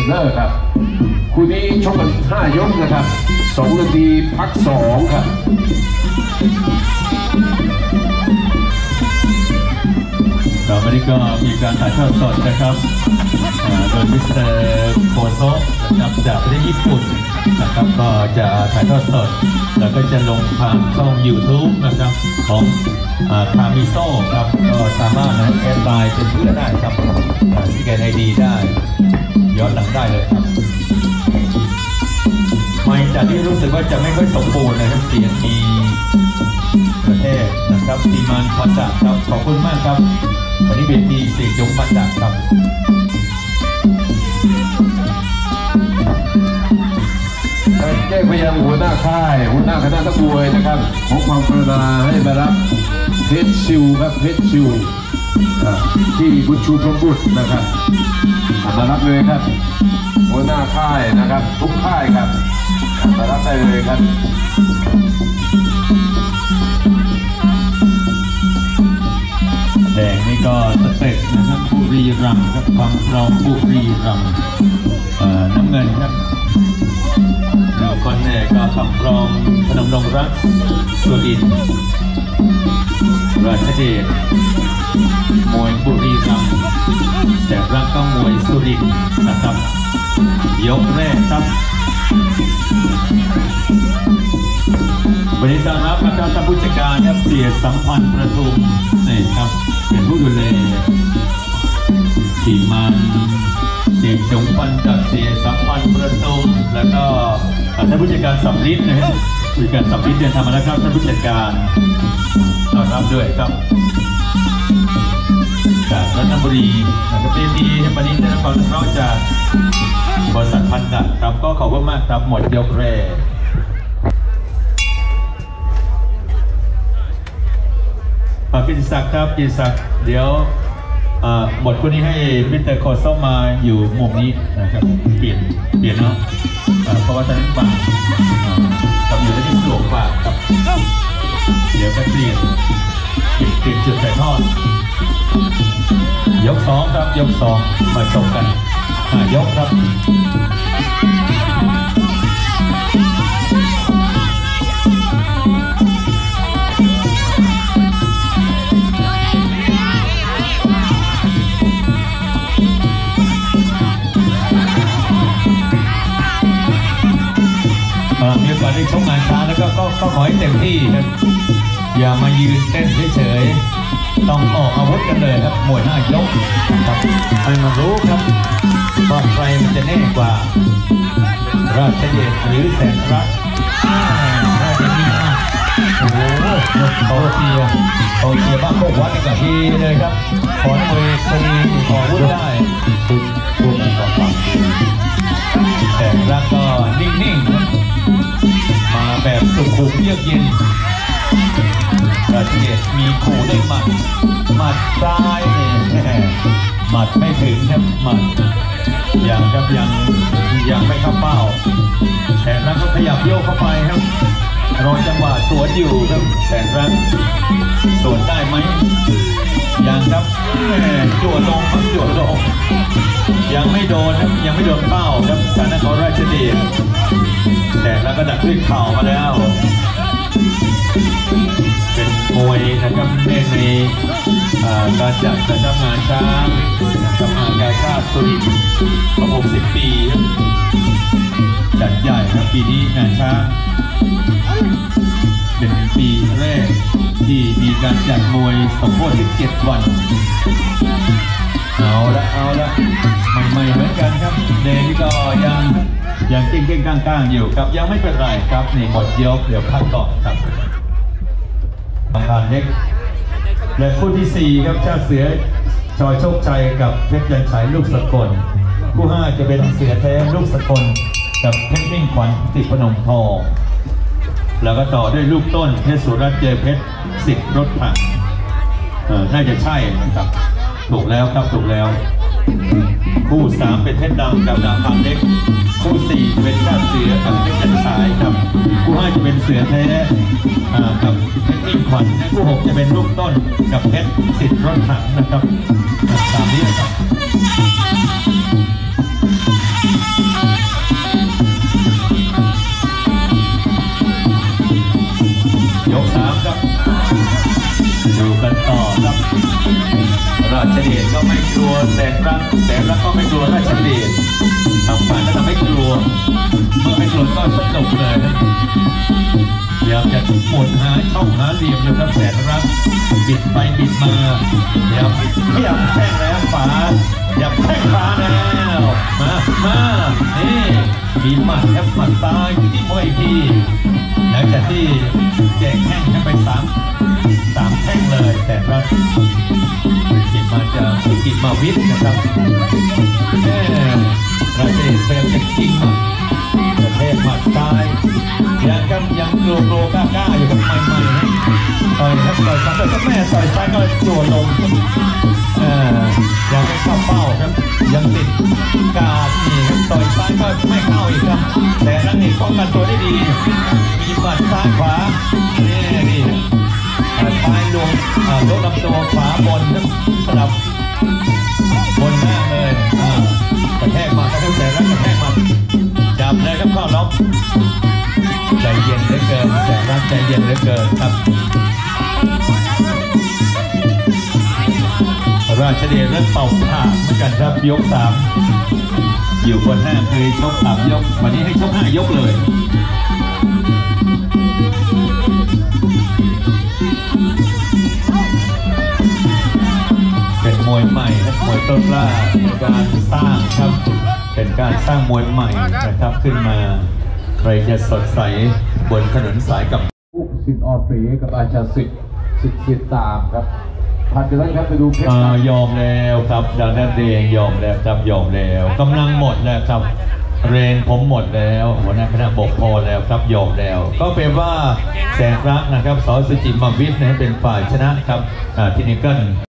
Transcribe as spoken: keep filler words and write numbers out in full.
เลิกครับคู่นี้ชกกันห้ายกนะครับสองนาทีพักสองครับต่อไปนี้ก็มีการถ่ายทอดสดนะครับโดยมิสเตอร์โคโซะนะครับจากประเทศญี่ปุ่นนะครับก็จะถ่ายทอดสดแล้วก็จะลงผ่านช่อง ยูทูบ นะครับของคามิโซะครับก็สามารถนะแอดไลน์เป็นเพื่อนได้ครับสแกนไอดีได้ย้อนหลังได้เลยครับไม่จากที่รู้สึกว่าจะไม่ค่อยสมบูรณ์นะครับเสียงมีประเทศนะครับทีมงานพันดักครับขอบคุณมากครับวันนี้เวทีเสียงจงพันดักครับแจ้งไปยังหัวหน้าค่ายหัวหน้าคณะนักมวยนะครับของความกรุณาให้มารับเพชรชิวครับเพชรชิวที่บุญชูพรหมบุตรนะครับมารับเลยครับหัวหน้าค่ายนะครับทุกค่ายครับมารับได้เลยครับแดงนี่ก็สเต็ปนะครับบุรีรัมย์ครับความพร้อมบุรีรัมย์น้ำเงินครับเราคนแรกก็ความพร้อมพนมดงรักสุรินทร์ราชเดชมวยบุรีรัมย์แต่รักก็มวยสุรินทร์นะครับยกแรกครับวันนี้ต้อนรับนะครับท่านผู้จัดการครับเสียสัมพันธ์ประทุมนี่ครับเป็นผู้ดูแลทีมมันเสียจงพันจากเสียสัมพันธ์ประทุมแล้วก็ท่านผู้จัดการสำลิดนะครับผู้จัดการสำลิดเดินทางมาแล้วครับท่านผู้จัดการต้อนรับด้วยครับจากรัตนบุรีนะครับเรียนดีวันนี้ได้รับความอนุเคราะห์จากบริษัทพันดักครับก็ขอบคุณมากครับหมดยกแรกกินศักดิ์ครับกินศักดิ์เดี๋ยวหมดคนนี้ให้มิสเตอร์โคโซะมาอยู่มุมนี้นะครับเปลี่ยนเปลี่ยนเนาะเพราะว่าตอนนี้บางกับอยู่ที่สลบกว่าครับเดี๋ยวก็เปลี่ยนเปลี่ยนจุดถ่ายทอดยกสองครับยกสองมาชมกันยกครับมีโอกาสได้ชกงานช้าแล้วก็ก็ก็ขอให้เต็มที่ครับอย่ามายืนเต้นเฉยๆต้องออกอาวุธกันเลยครับมวยหน้ายกครับให้มารู้ครับว่าใครมันจะแน่กว่าราชเดชหรือแสนรักราชเดชโอ้โหเขาเชียร์เขาเชียร์บ้านโคกวัดนี่กับที่เลยครับขอมวยคนนี้ขออาวุธได้คุณคุณต่อไปแสนรักก็นิ่งๆมาแบบสุขุมเยือกเย็นราชเดชมีขู่ด้วยหมัดหมัดซ้ายเนี่ยหมัดไม่ถึงครับหมัดยังครับยังยังไม่เข้าเป้าแสนรักก็ขยับโยกเข้าไปครับรอจังหวะสวนอยู่ครับแสนรักสวนได้ไหมยังครับจั่วลงครับจั่วลงยังไม่โดนครับยังไม่โดนเป้าครับการนักเขาราชเดชแต่แล้วก็ดักด้วยเข่ามาแล้วเป็นมวยนะครับในในการจัดการทำงานช้างกับงานกาชาติสุรินทร์ประมาณสิบปีจัดใหญ่ครับปีนี้งานช้างเป็นปีแรกที่มีการจัดมวยสมโภชถึงเจ็ดวันเอาละเอาละใหม่ๆเหมือนกันครับเดนี่ก็ยังยังเก่งๆก้างๆอยู่ครับยังไม่เป็นไรครับนี่หมดยกเดี๋ยวพักก่อนครับทางการเล็กและคู่ที่สี่ครับชาติเสือชอยโชคชัยกับเพชรยันชัยลูกสกลคู่ห้าจะเป็นเสือแท้ลูกสกลกับเพชรมิ่งขวัญติพนมทองแล้วก็ต่อด้วยลูกต้นเพชรสุรัตน์เจอเพชรสิทธิ์รถถังเออน่าจะใช่นะครับถูกแล้วครับถูกแล้วคู่สามเป็นเพชรดำกับดาวพังเล็กคู่สี่เป็นชาติเสือกับเพชรจันทายครับคู่ห้าจะเป็นเสือแท้กับเพชรมิ่งขวัญคู่หกจะเป็นลูกต้นกับเพชรสิทธิ์รถถังนะครับตามนี้ครับชเดชก็ไม่กลัวแสนรักแสนรักก็ไม่กลัวราชเดชทำฝันแล้วทำไม่กลัวเมื่อไม่กลัวก็สนุกเลยครับพยายามจะหมุนหาช่องหาเหลี่ยมอยู่ครับแสนรักบิดไปบิดมาพยายามพยายามแข้งแล้วฝาอยากแข้งขวาแล้วมามานี่มีหมัดครับหมัดซ้ายที่มวยพี่หลังจากที่แจกแข้งให้ไปสามสามแข้งเลยแสนรักกินมาจากสุกิมาวิทย์นะครับแม่ราชเดชเป็นจะจริงประเทศหมัดซ้ายยังครับยังกลัวกลัวกล้ากล้าอยู่ครับใหม่ๆนะต่อยครับต่อยซ้ายต่อยแม่ต่อยซ้ายก็จั่วลงเอ่อยังไม่เข้าเป้าครับยังติดกาดนี่ครับต่อยซ้ายก็ไม่เข้าอีกครับแต่รักนี่ป้องกันตัวได้ดีมีหมัดซ้ายขวานี่นี่ซ้ายลงลดลำตัวขวาบนครับสลับบนหน้าเลยกระแทกมากระแทกแต่รักกระแทกมาจับเลยครับเข้าล็อกใจเย็นเหลือเกินแต่รักใจเย็นเหลือเกินครับราชเดชเริ่มเป่าผ่าเหมือนกันครับยกสามอยู่บนห้าเคยชกสามยกวันนี้ให้ชกห้ายกเลยเป็นมวยใหม่และมวยต้นกล้าเป็นการสร้างครับเป็นการสร้างมวยใหม่นะครับขึ้นมาใครจะสดใสบนถนนสายกับสิทธิ์ออเป๋กับอาจารย์สิทธิ์สิทธิ์สิทธิ์ตามครับผ่านไปแล้วครับไปดูเพชรยอมแล้วครับดาวนั่นเองยอมแล้วครับยอมแล้วกำลังหมดแล้วครับเรนผมหมดแล้วหัวหน้าคณะบกพอแล้วครับยอมแล้วก็เป็นว่าแสนรักนะครับสอสุจิมาวิทย์นะเป็นฝ่ายชนะครับที่นิเกิล